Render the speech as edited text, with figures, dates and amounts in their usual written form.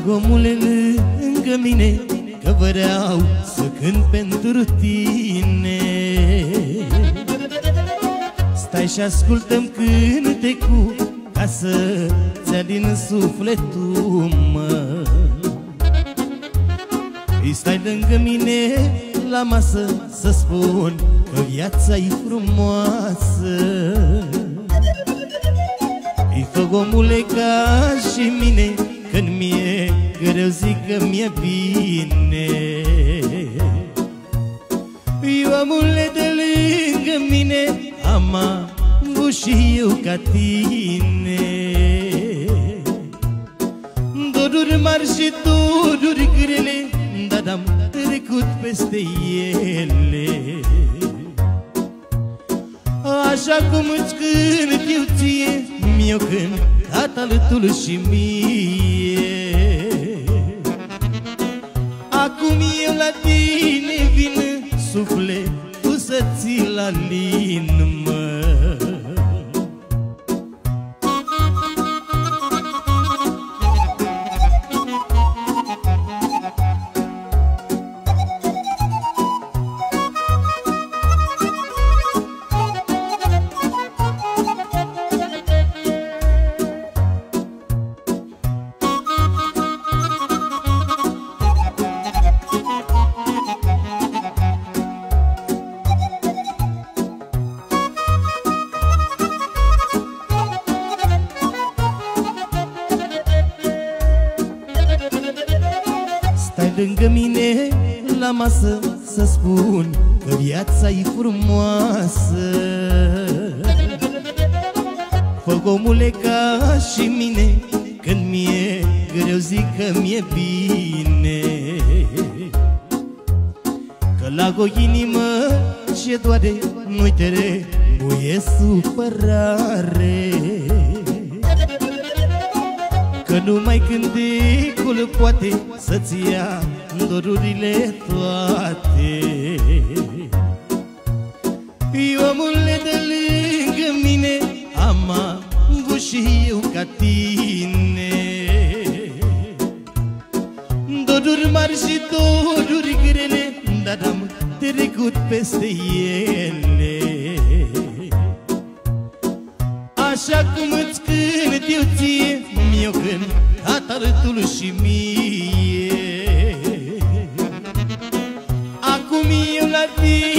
omule lângă mine, că vreau să cânt pentru tine. Stai și ascultă-mi cântecul, ca să-ți alin sufletul, mă. Îi stai lângă mine la masă, să spun că viața-i frumoasă. Îi fă, omule, ca și mine, când mi-e greu zic că mi-e bine. Eu, omule, de lângă mine, am avut și eu ca tine. Doruri mari și doruri grele, dar am trecut peste ele. Așa cum îți cânt eu ție, mi-o cântat alătul și mie. Acum eu la tine vin, sufletul să ți-l alin, mă. Lângă mine la masă, să spun că viața-i frumoasă. Fă, omule, ca și mine, când mi-e greu zic că mi-e bine. Că la o inimă ce doare, nu-i trebuie supărare. Că numai cântecul poate să-ți ia dorurile toate. Eu, omule, de lângă mine, am avut și eu ca tine. Doruri mari și doruri grele, dar am trecut peste ele. Așa cum îți cânt eu ție, mi-o cântat alătul și mie. Acum eu la tine